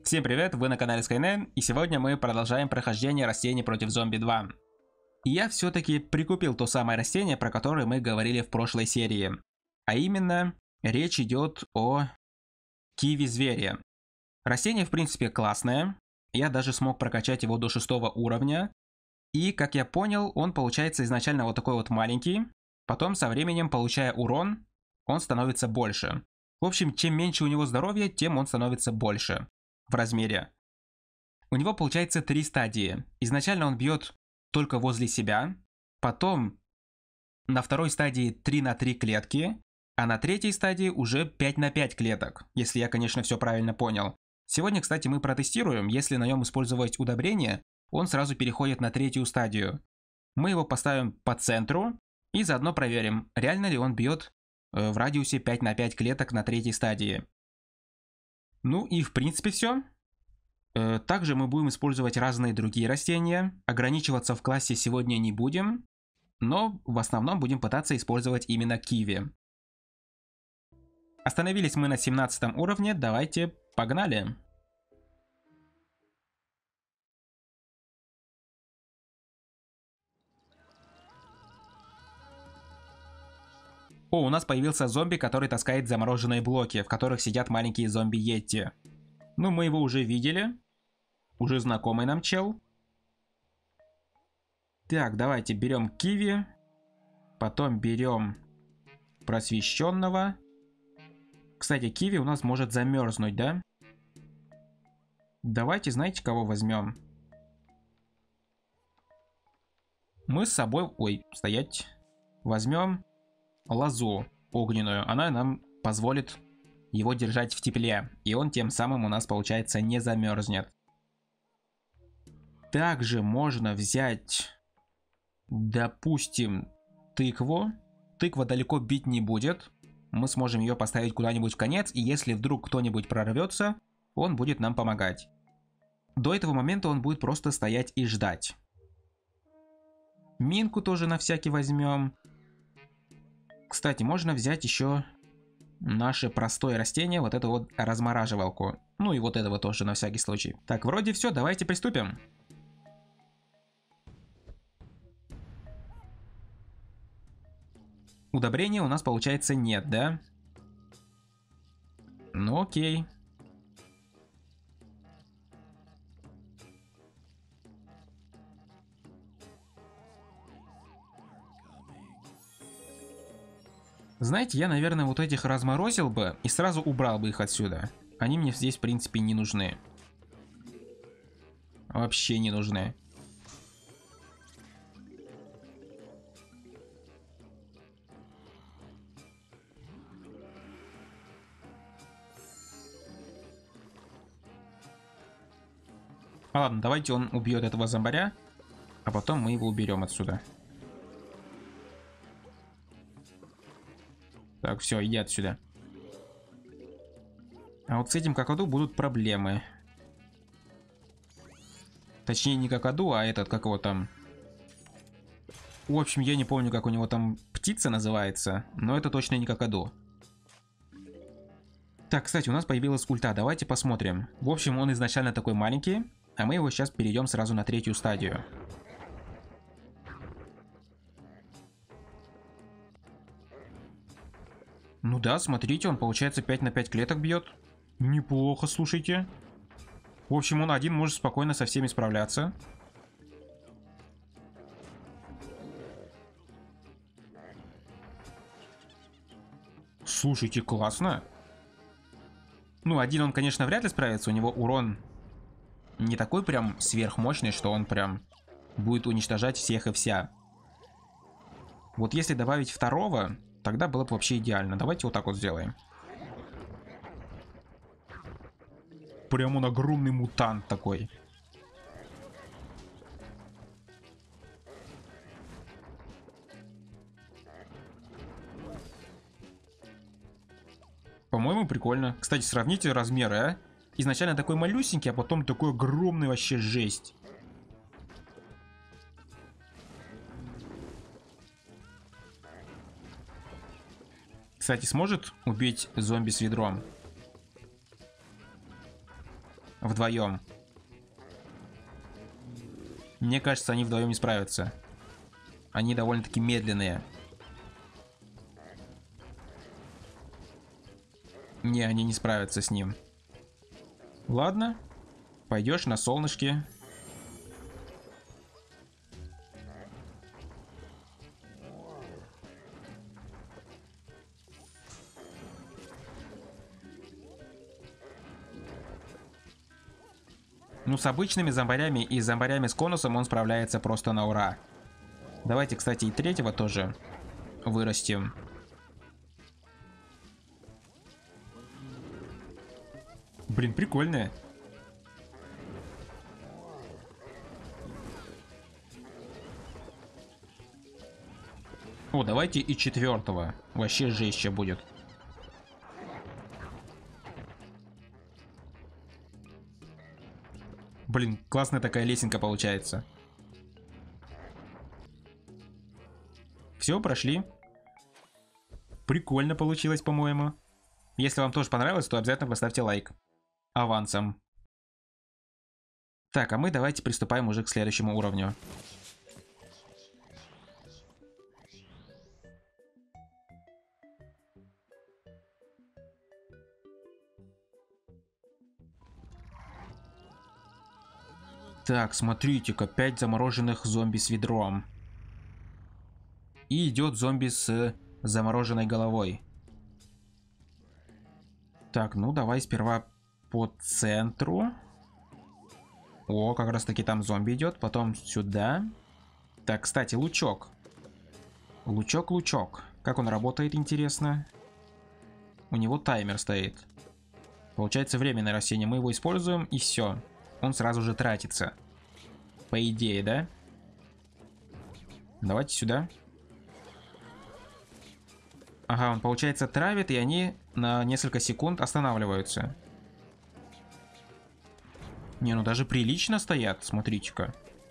Всем привет, вы на канале Skynet, и сегодня мы продолжаем прохождение растений против зомби 2. И я все-таки прикупил то самое растение, про которое мы говорили в прошлой серии. А именно, речь идет о киви-звере. Растение в принципе классное, я даже смог прокачать его до 6 уровня. И как я понял, он получается изначально вот такой вот маленький, потом со временем, получая урон, он становится больше. В общем, чем меньше у него здоровья, тем он становится больше в размере. У него получается 3 стадии. Изначально он бьет только возле себя, потом на второй стадии 3 на 3 клетки, а на третьей стадии уже 5 на 5 клеток, если я, конечно, все правильно понял. Сегодня, кстати, мы протестируем, если на нем использовать удобрение, он сразу переходит на третью стадию. Мы его поставим по центру и заодно проверим, реально ли он бьет в радиусе 5 на 5 клеток на третьей стадии. Ну и в принципе все. Также мы будем использовать разные другие растения. Ограничиваться в классе сегодня не будем, но в основном будем пытаться использовать именно киви. Остановились мы на 17 уровне, давайте погнали. О, у нас появился зомби, который таскает замороженные блоки, в которых сидят маленькие зомби-йети. Ну, мы его уже видели. Уже знакомый нам чел. Так, давайте берем киви. Потом берем просвещенного. Кстати, киви у нас может замерзнуть, да? Давайте, знаете, кого возьмем? Мы с собой... Ой, стоять. Возьмем лозу огненную. Она нам позволит его держать в тепле. И он тем самым у нас, получается, не замерзнет. Также можно взять, допустим, тыкву. Тыква далеко бить не будет. Мы сможем ее поставить куда-нибудь в конец. И если вдруг кто-нибудь прорвется, он будет нам помогать. До этого момента он будет просто стоять и ждать. Минку тоже на всякий возьмем. Кстати, можно взять еще наше простое растение, вот эту вот размораживалку. Ну и вот этого тоже на всякий случай. Так, вроде все, давайте приступим. Удобрения у нас, получается, нет, да? Ну окей. Знаете, я, наверное, вот этих разморозил бы и сразу убрал бы их отсюда. Они мне здесь, в принципе, не нужны. Вообще не нужны. Ладно, давайте он убьет этого зомбаря, а потом мы его уберем отсюда. Так, все, иди отсюда. А вот с этим какаду будут проблемы. Точнее, не какаду, а этот, как его там... В общем, я не помню, как у него там птица называется, но это точно не какаду. Так, кстати, у нас появилась ульта, давайте посмотрим. В общем, он изначально такой маленький, а мы его сейчас перейдем сразу на третью стадию. Ну да, смотрите, он получается 5 на 5 клеток бьет. Неплохо, слушайте. В общем, он один может спокойно со всеми справляться. Слушайте, классно. Ну, один он, конечно, вряд ли справится. У него урон не такой прям сверхмощный, что он прям будет уничтожать всех и вся. Вот если добавить второго, тогда было бы вообще идеально. Давайте вот так вот сделаем. Прям он огромный мутант такой. По-моему, прикольно. Кстати, сравните размеры, а? Изначально такой малюсенький, а потом такой огромный, вообще жесть. Кстати, сможет убить зомби с ведром? вдвоем. Мне кажется, они вдвоем не справятся. Они довольно-таки медленные. Не, они не справятся с ним. Ладно. Пойдешь на солнышке. Ну, с обычными зомбарями и зомбарями с конусом он справляется просто на ура. Давайте, кстати, и третьего тоже вырастим. Блин, прикольные. О, давайте и четвертого. Вообще жестче будет. Блин, классная такая лесенка получается. Все, прошли. Прикольно получилось, по-моему. Если вам тоже понравилось, то обязательно поставьте лайк. Авансом. Так, а мы давайте приступаем уже к следующему уровню. Так, смотрите-ка, 5 замороженных зомби с ведром. И идет зомби с замороженной головой. Так, ну давай сперва по центру. О, как раз таки там зомби идет. Потом сюда. Так, кстати, лучок. Лучок. Как он работает, интересно. У него таймер стоит. Получается временное растение. Мы его используем и все. Он сразу же тратится. По идее, да? Давайте сюда. Ага, он, получается, травит, и они на несколько секунд останавливаются. Не, ну даже прилично стоят, смотрите-ка.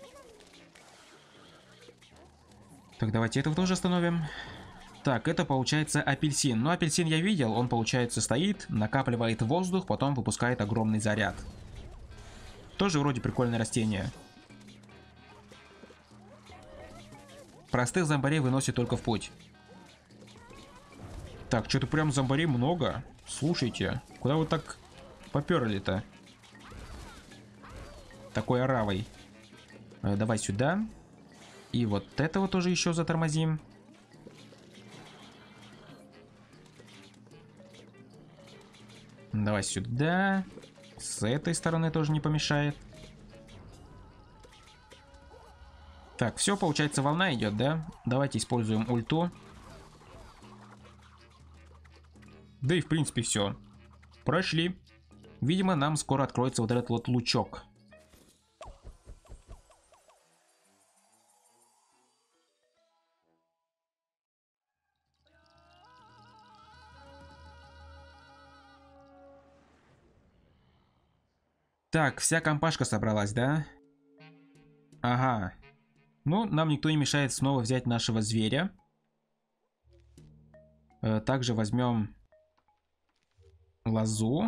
Так, давайте этого тоже остановим. Так, это получается апельсин. Ну, апельсин я видел, он, получается, стоит, накапливает воздух, потом выпускает огромный заряд. Тоже вроде прикольное растение. Простых зомбарей выносит только в путь. Так, что-то прям зомбарей много. Слушайте, куда вы так поперли-то? Такой оравой. Давай сюда. И вот этого тоже еще затормозим. Давай сюда. С этой стороны тоже не помешает. Так, все, получается, волна идет, да? Давайте используем ульту. Да и в принципе все. Прошли. Видимо, нам скоро откроется вот этот вот лучок. Так, вся компашка собралась, да? Ага. Ну, нам никто не мешает снова взять нашего зверя. Также возьмем лозу.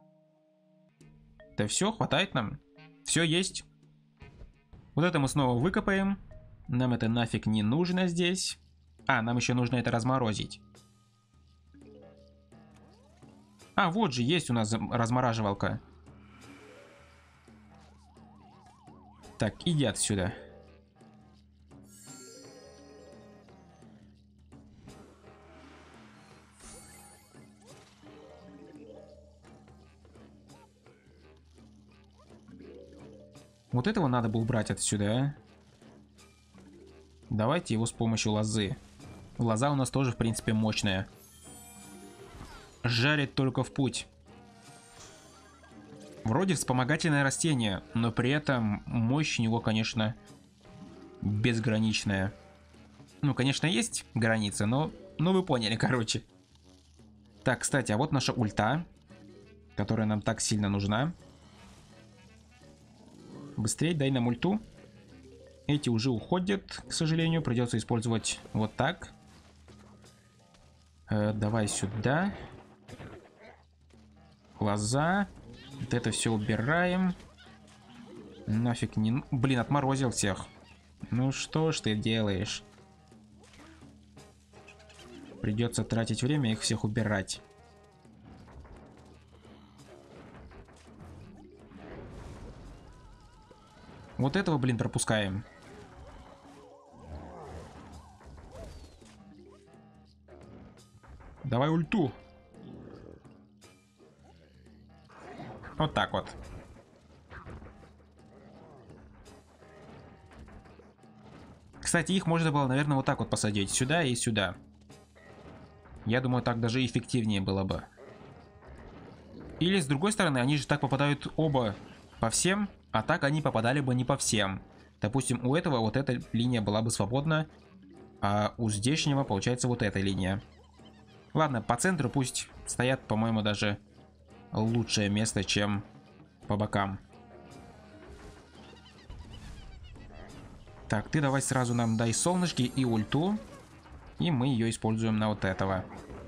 Да все, хватает нам. Все есть. Вот это мы снова выкопаем. Нам это нафиг не нужно здесь. А, нам еще нужно это разморозить. А, вот же есть у нас размораживалка. Так, иди отсюда. Вот этого надо было убрать отсюда, а? Давайте его с помощью лозы. Лоза у нас тоже, в принципе, мощная. Жарит только в путь. Вроде вспомогательное растение, но при этом мощь у него, конечно, безграничная. Ну, конечно, есть границы, но вы поняли, короче. Так, кстати, а вот наша ульта, которая нам так сильно нужна. Быстрее дай нам ульту. Эти уже уходят, к сожалению. Придется использовать вот так. Давай сюда. Лоза. Вот это все убираем. Нафиг не... Блин, отморозил всех. Ну что ж ты делаешь? Придется тратить время их всех убирать. Вот этого, блин, пропускаем. Давай ульту. Вот так вот. Кстати, их можно было, наверное, вот так вот посадить. Сюда и сюда. Я думаю, так даже эффективнее было бы. Или, с другой стороны, они же так попадают оба по всем, а так они попадали бы не по всем. Допустим, у этого вот эта линия была бы свободна, а у здешнего, получается, вот эта линия. Ладно, по центру пусть стоят, по-моему, даже лучшее место, чем по бокам. Так, ты давай сразу нам дай солнышки и ульту. И мы ее используем на вот этого.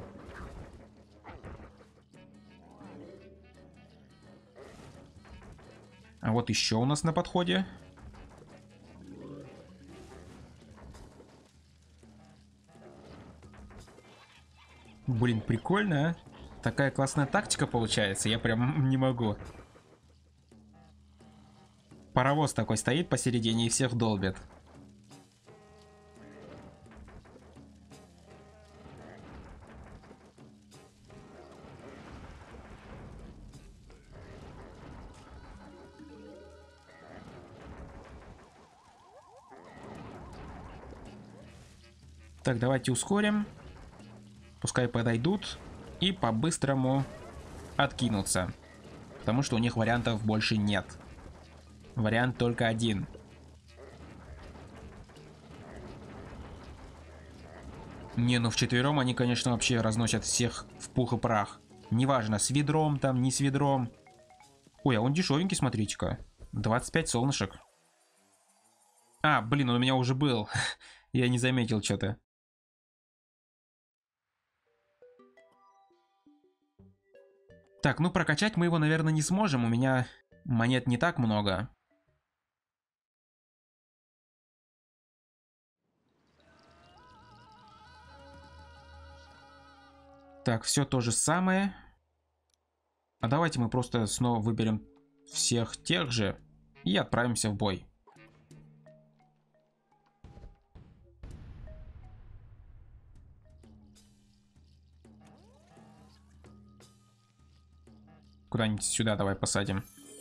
А вот еще у нас на подходе. Блин, прикольно, а? Такая классная тактика получается, я прям не могу. Паровоз такой стоит посередине и всех долбит. Так, давайте ускорим. Пускай подойдут и по-быстрому откинутся. Потому что у них вариантов больше нет. Вариант только один. Не, ну вчетвером они, конечно, вообще разносят всех в пух и прах. Неважно, с ведром там, не с ведром. Ой, а он дешевенький, смотрите-ка. 25 солнышек. А, блин, он у меня уже был. Я не заметил что-то. Так, ну прокачать мы его, наверное, не сможем. У меня монет не так много. Так, все то же самое. А давайте мы просто снова выберем всех тех же и отправимся в бой. Куда-нибудь сюда давай посадим.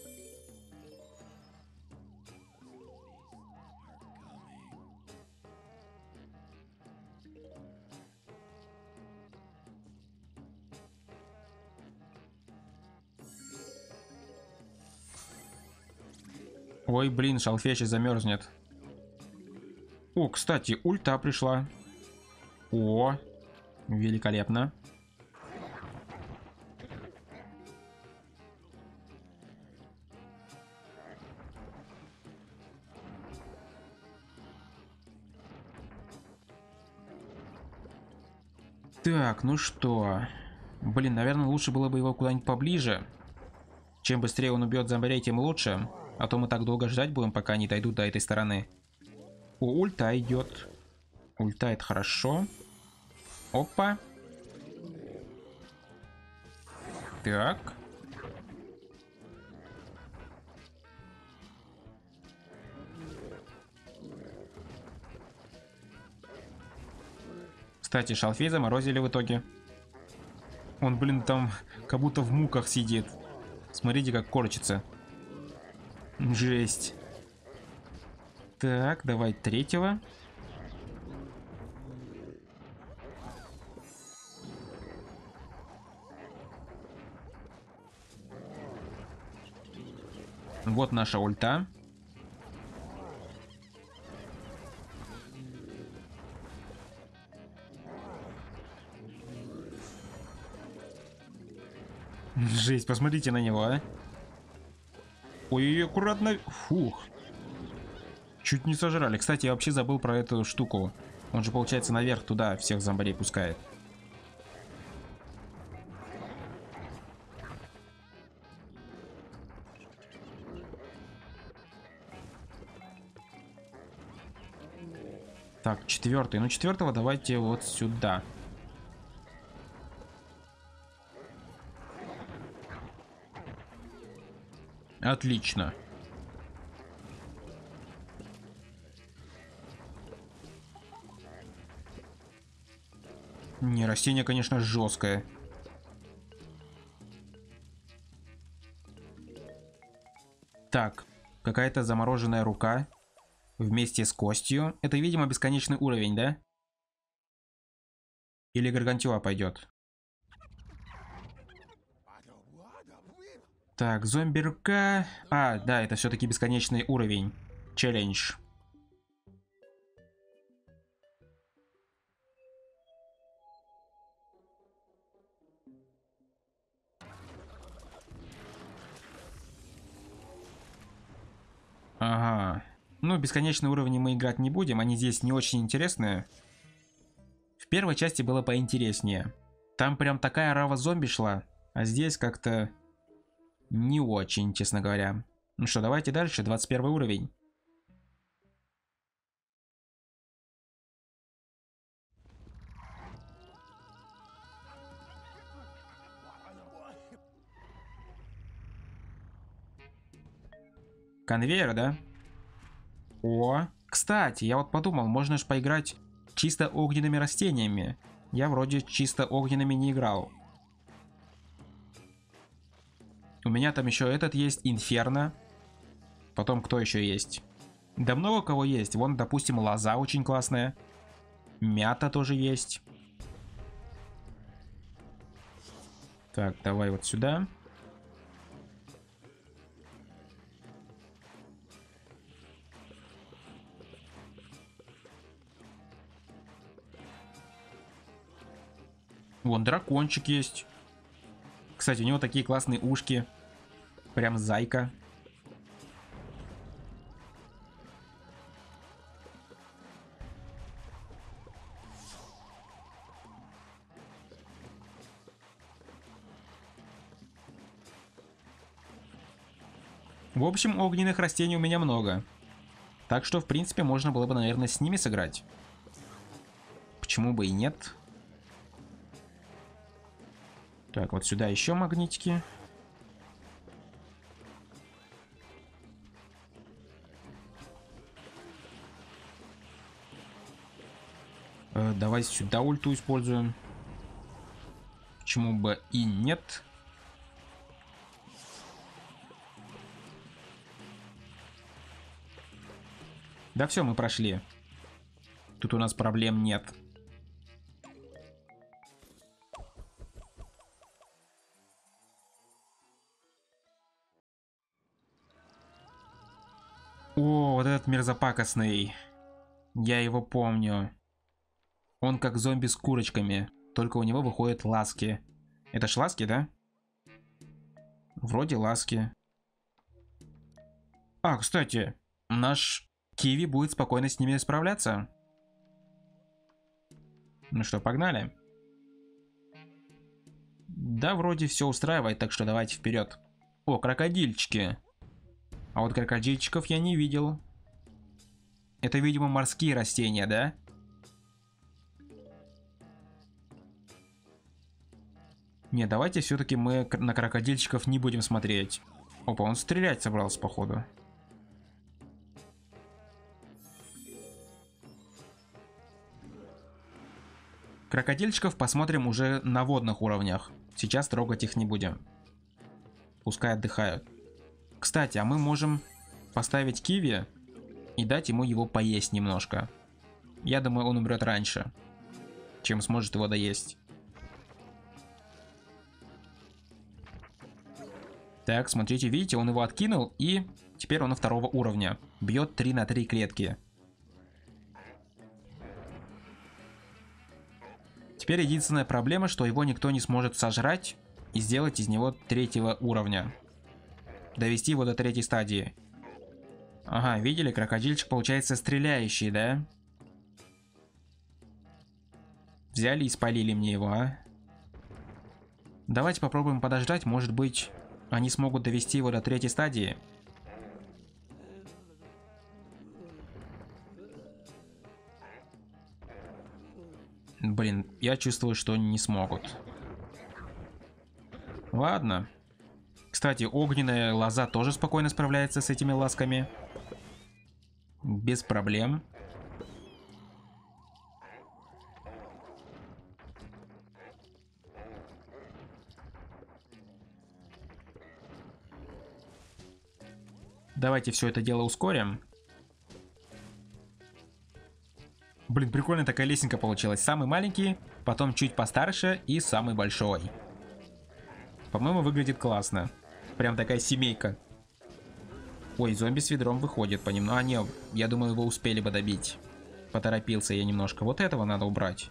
Ой, блин, шалфей сейчас замерзнет. О, кстати, ульта пришла. О, великолепно. Так, ну что? Блин, наверное, лучше было бы его куда-нибудь поближе. Чем быстрее он убьет зомбарей, тем лучше. А то мы так долго ждать будем, пока они дойдут до этой стороны. О, ульта идет. Ульта, это хорошо. Опа. Так. Кстати, шалфей заморозили в итоге. Он, блин, там как будто в муках сидит. Смотрите, как корчится. Жесть. Так, давай третьего. Вот наша ульта. Жесть, посмотрите на него, а. Ой, аккуратно. Фух. Чуть не сожрали. Кстати, я вообще забыл про эту штуку. Он же, получается, наверх туда всех зомбарей пускает. Так, четвертый. Ну, четвертого давайте вот сюда. Отлично. Не, растение, конечно, жесткое. Так, какая-то замороженная рука вместе с костью. Это, видимо, бесконечный уровень, да? Или Гаргантюа пойдет? Так, зомби-рука. А, да, это все-таки бесконечный уровень. Челлендж. Ага. Ну, бесконечные уровни мы играть не будем, они здесь не очень интересные. В первой части было поинтереснее. Там прям такая орава зомби шла, а здесь как-то не очень, честно говоря. Ну что, давайте дальше, 21 уровень. Конвейер, да? О, кстати, я вот подумал, можно же поиграть чисто огненными растениями. Я вроде чисто огненными не играл. У меня там еще этот есть, Инферно. Потом кто еще есть? Да много кого есть. Вон, допустим, лоза очень классная. Мята тоже есть. Так, давай вот сюда. Вон дракончик есть. Кстати, у него такие классные ушки. Прям зайка. В общем, огненных растений у меня много. Так что, в принципе, можно было бы, наверное, с ними сыграть. Почему бы и нет? Так, вот сюда еще магнитики. Давай сюда ульту используем. Почему бы и нет? Да все, мы прошли. Тут у нас проблем нет. О, вот этот мерзопакостный. Я его помню. Он как зомби с курочками. Только у него выходят ласки. Это ж ласки, да? Вроде ласки. А, кстати, наш Киви будет спокойно с ними справляться. Ну что, погнали? Да, вроде все устраивает, так что давайте вперед. О, крокодильчики. А вот крокодильчиков я не видел. Это, видимо, морские растения, да? Не, давайте все-таки мы на крокодильчиков не будем смотреть. Опа, он стрелять собрался, походу. Крокодильчиков посмотрим уже на водных уровнях. Сейчас трогать их не будем. Пускай отдыхают. Кстати, а мы можем поставить Киви и дать ему его поесть немножко. Я думаю, он умрет раньше, чем сможет его доесть. Так, смотрите, видите, он его откинул, и теперь он на второго уровня. Бьет 3 на 3 клетки. Теперь единственная проблема, что его никто не сможет сожрать и сделать из него третьего уровня. Довести его до третьей стадии. Ага, видели, крокодильчик получается стреляющий, да? Взяли и спалили мне его, а? Давайте попробуем подождать, может быть, они смогут довести его до третьей стадии. Блин, я чувствую, что они не смогут. Ладно. Кстати, огненная лоза тоже спокойно справляется с этими ласками. Без проблем. Давайте все это дело ускорим. Блин, прикольная такая лесенка получилась. Самый маленький, потом чуть постарше и самый большой. По-моему, выглядит классно. Прям такая семейка. Ой, зомби с ведром выходит по ним. А, не, я думаю, его успели бы добить. Поторопился я немножко. Вот этого надо убрать.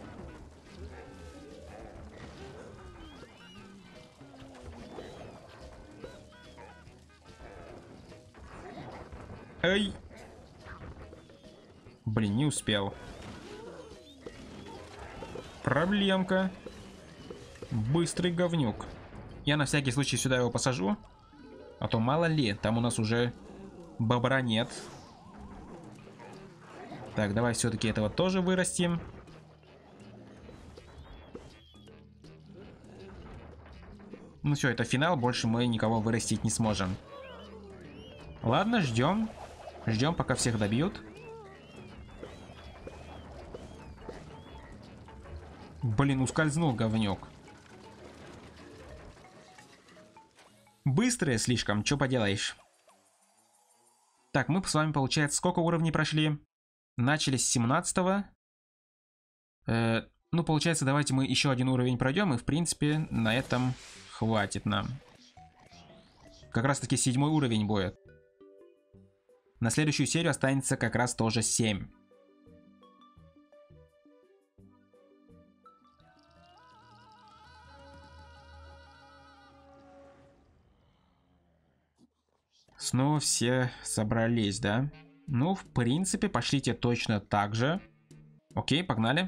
Эй! Блин, не успел. Проблемка. Быстрый говнюк. Я на всякий случай сюда его посажу. А то мало ли, там у нас уже бобра нет. Так, давай все-таки этого тоже вырастим. Ну все, это финал, больше мы никого вырастить не сможем. Ладно, ждем. Ждем, пока всех добьют. Блин, ускользнул говнюк. Быстрые слишком, что поделаешь. Так, мы с вами, получается, сколько уровней прошли? Начали с 17-го. Ну, получается, давайте мы еще один уровень пройдем, и, в принципе, на этом хватит нам. Как раз таки 7-й уровень будет. На следующую серию останется как раз тоже 7. Снова все собрались, да? Ну, в принципе, пошлите точно так же. Окей, погнали.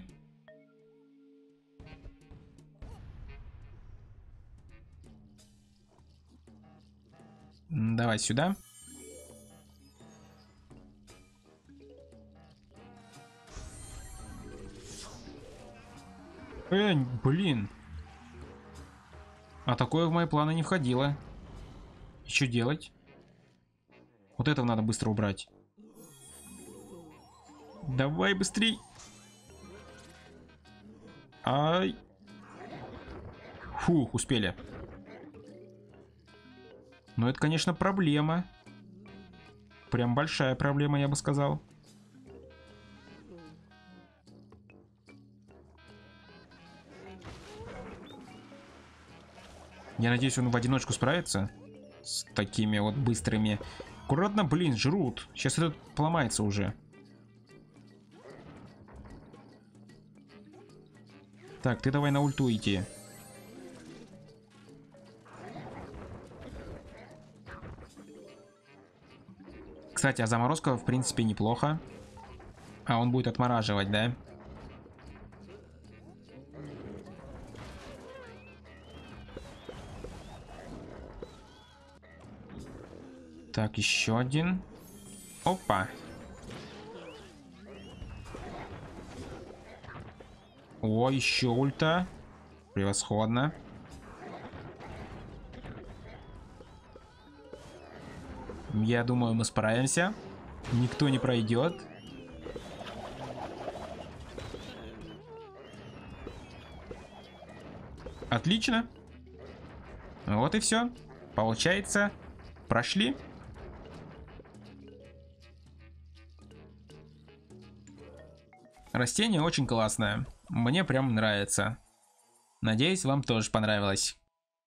Давай сюда. Блин. А такое в мои планы не входило. И что делать? Вот этого надо быстро убрать. Давай быстрей. Ай. Фух, успели. Но это, конечно, проблема. Прям большая проблема, я бы сказал. Я надеюсь, он в одиночку справится с такими вот быстрыми. Аккуратно, блин, жрут. Сейчас этот поломается уже. Так, ты давай на ульту иди. Кстати, а заморозка в принципе неплохо. А он будет отмораживать, да? Так, еще один. Опа. О, еще ульта. Превосходно. Я думаю, мы справимся. Никто не пройдет. Отлично. Вот и все. Получается, прошли. Растение очень классное. Мне прям нравится. Надеюсь, вам тоже понравилось.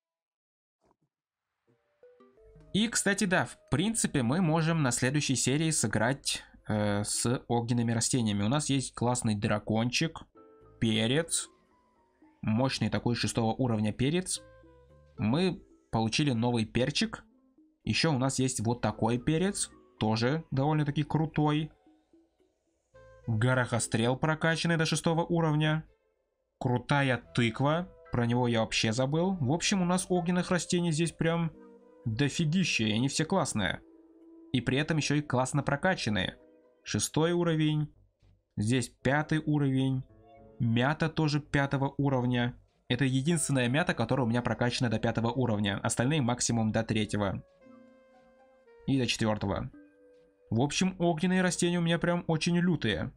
И, кстати, да, в принципе, мы можем на следующей серии сыграть с огненными растениями. У нас есть классный дракончик, перец, мощный такой 6-го уровня перец. Мы получили новый перчик. Еще у нас есть вот такой перец, тоже довольно-таки крутой. Горохострел прокачанный до 6-го уровня. Крутая тыква, про него я вообще забыл. В общем, у нас огненных растений здесь прям дофигища, и они все классные. И при этом еще и классно прокачанные. 6-й уровень. Здесь 5-й уровень. Мята тоже 5 уровня. Это единственная мята, которая у меня прокачана до 5 уровня. Остальные максимум до 3. И до 4. В общем, огненные растения у меня прям очень лютые.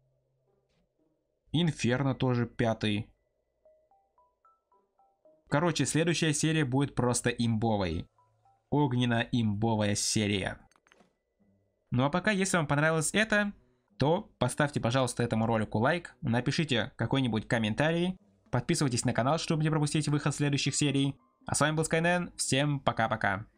Инферно тоже 5. Короче, следующая серия будет просто имбовой. Огненно-имбовая серия. Ну а пока, если вам понравилось это, то поставьте, пожалуйста, этому ролику лайк, напишите какой-нибудь комментарий, подписывайтесь на канал, чтобы не пропустить выход следующих серий. А с вами был Скайнен, всем пока-пока.